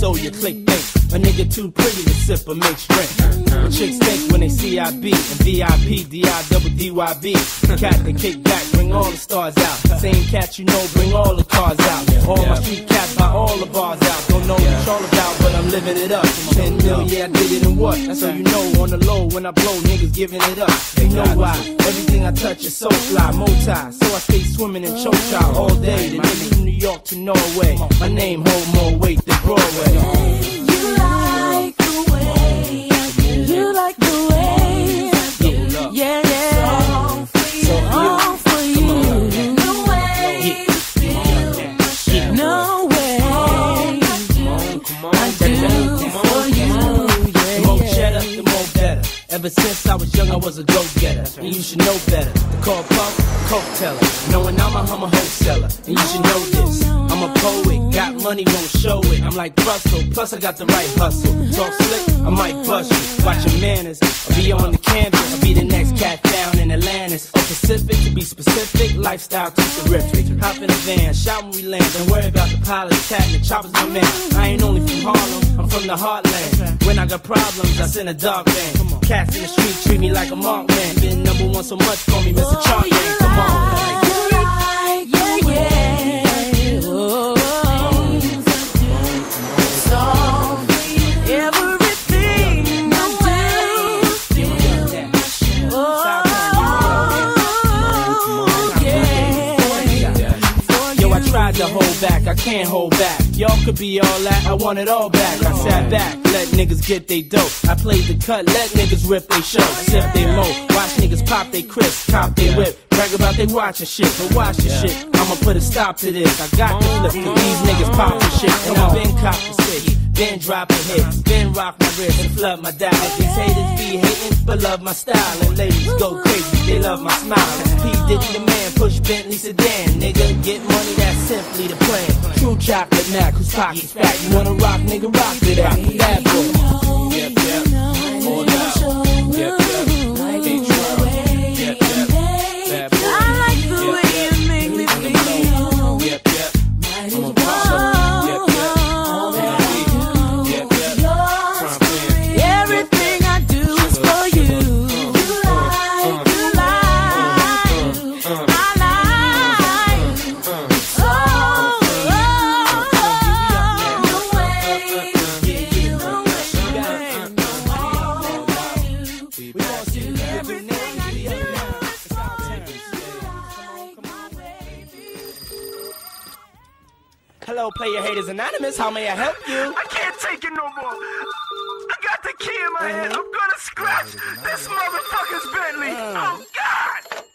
know your click think a nigga too pretty to sip a mixed drink. But chicks think when they see I be and VIP, D-I-double-D-Y-B. Cat that kick back, bring all the stars out. Same cat you know, bring all the cars out. All my street cats buy all the bars out. Don't know what it's all about, but I'm living it up. 10 mil, yeah, I did it in what? So you know on the low, when I blow, niggas giving it up. You know why? Everything I touch is so fly, multi. So I stay swimming in choke chop all day. The niggas from New York to Norway. My name hold more weight than Broadway. You like the way, you like the way, yeah, yeah, all for you, no way, no way, I do for you, yeah. The more cheddar, the more better. Ever since I was young, I was a go-getter. And you should know better. To call Puff, coke teller. Knowing I'm a wholesaler. And you should know this. I'm a poet. Got money, won't show it. I'm like Russell. Plus, I got the right hustle. Talk slick, I might bust you. Watch your manners. I'll be on the canvas. I'll be the next cat down in Atlantis. Or Pacific, to be specific. Lifestyle too terrific. Hop in the van, shout when we land. Don't worry about the pilot, cat, and the chopper's my man. I ain't only from Harlem. I'm from the heartland. When I got problems, I send a dog van. Cats in the street treat me like a monk man. Been number one so much, call me Mr. Chalk Man. Come on. Tried to hold back, I can't hold back. Y'all could be all that, I want it all back. I sat back, let niggas get they dope. I played the cut, let niggas rip they show. Sip they mo, watch niggas pop they crisp, cop they whip. Brag about they watching shit, but watch the shit. I'ma put a stop to this. I got the flip, cause these niggas poppin' shit. And I been cop the city, been dropping hits, been rock my wrist and flood my dial. These haters be hating, but love my style. And ladies go crazy, they love my smile. P. Diddy the man, push Bentley sedan. Nigga, get money, that's simply the plan. True chocolate Mac, whose pockets fat. You wanna rock, nigga, rock it out. Bad boy. Yep, yep. Hold up. Yep, yep. Hello, Player Haters Anonymous. How may I help you? I can't take it no more. I got the key in my head. I'm gonna scratch this motherfucker's Bentley. Oh, God!